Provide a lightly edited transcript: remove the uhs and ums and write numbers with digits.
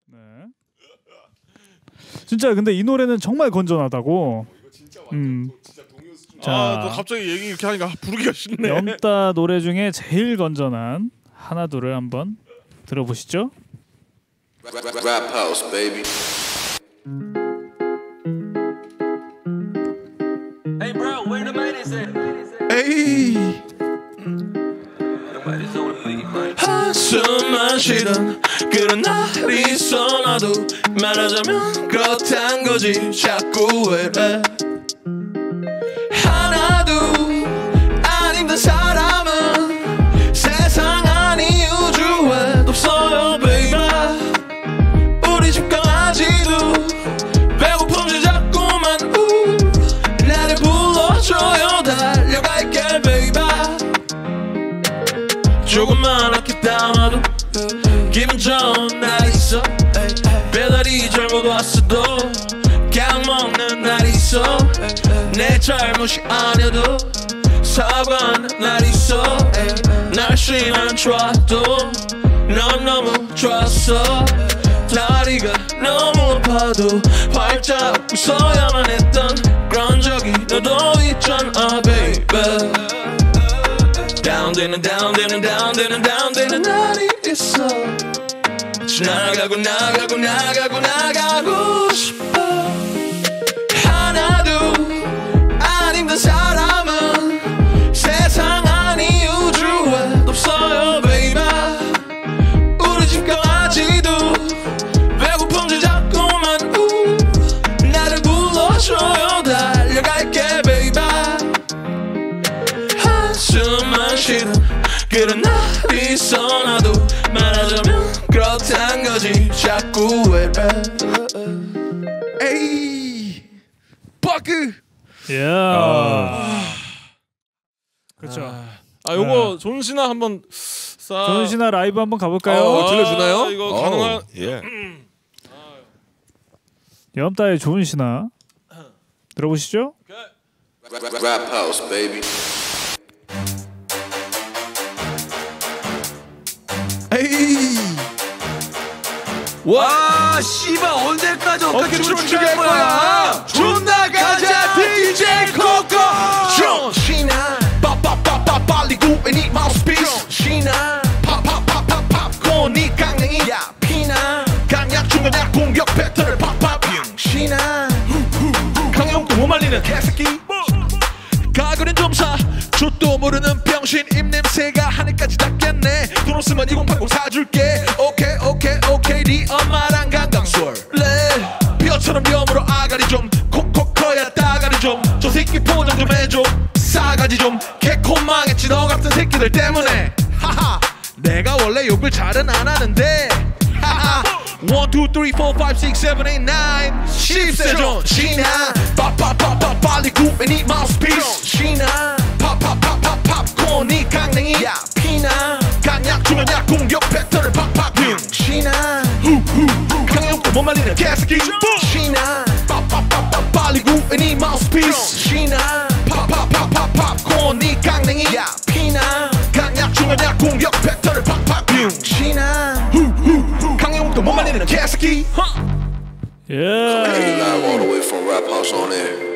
네. 진짜 근데 이 노래는 정말 건전하다고. 이거 진짜 완전 진짜 동요 수준. 자, 너 갑자기 얘기 이렇게 하니까 부르기가 쉽네. 염따 노래 중에 제일 건전한 하나 둘을 한번 들어보시죠. Rap house, baby. Hey bro, where the ladies at? 에이. Nobody's on the beat, man. 한숨만 쉬던 그런 날이 있어. 나도 말하자면 그렇단 거지. 자꾸 왜 하나도 안 힘든 사람은 세상 아니 우주에 없어요 baby. 우리 집 강아지도 배고픈지 자꾸만 나를 불러줘요. 달려갈게 baby. 조금만 아끼 담아도 기분 좋은 날이 있어. 배달이 잘못 왔어도 그냥 먹는 날이 있어. 내 잘못이 아니어도 사과하는 날이 있어. 날씨는 좋아도 넌 너무 좋았어. 다리가 너무 아파도 활짝 웃어야만 했던 그런 적이 너도 있잖아 baby. 다운되는 다운되는 다운되는 다운되는 날이 있어. 나가고 나가고 나가고 나가고 싶어. 하나도 안 힘든 사람은 세상 아니 우주에 없어요 baby. 우리 집 강아지도 배고픈지 자꾸만 나를 불러줘요. 달려갈게 baby. 한숨만 쉬는 그런 날이 있어. 나도 말하자면 그렇단 거지. 자꾸 왜 에이 버크. 그렇죠. 요거 존시나 한번 존시나 라이브 한번 가볼까요? 들려주나요? 이거 가능한? 예. 염따의 존시나 들어보시죠. Rap house, baby. 에이 와, 씨발 언제까지 어떻게 춤추게 할 거야? 존나 가자 DJ 코코. 존시나 빠빠빠빠 빨리 구해 니 마우스피스. 존시나 팝팝팝팝팝 고니 강냉이 야 피나 강약 중간약 공격 패턴을 팝팝. 존시나 강용도 못 말리는 개새끼. 가구는 좀사 족도 모르는 병신 입냄새가 하늘까지 닿겠네. 돈 없으면 2080 사줄게. 오케이 오케이 오케이 네 엄마랑 강강술래. 뼈처럼 염으로 아가리 좀 콕콕 커야 따가리 좀. 저 새끼 포장 좀 해줘 싸가지 좀. 개코 망했지 너 같은 새끼들 때문에. 하하 내가 원래 욕을 잘은 안 하는데. 하하 1, 2, 3, 4, 5, 6, 7, 8, 9 10세 존시나 빠빠빠빠 빨리 구해 니 마우스피스. 존시나 팝팝팝팝팝 코니 강냉이 야 피나 강약 중간약 공격 패턴을 팍팍. 존시나 강용도 못 말리는 개새끼. 존시나 빠빠빠빠 빨리 구해 니 마우스피스. 존시나 팝팝팝팝팝 코니 강냉이 야 피나 강약 중간약 공격 패턴을 팍팍. 존시나 강용도 못 말리는 개새끼. 예. Live all the way from Rap House on air.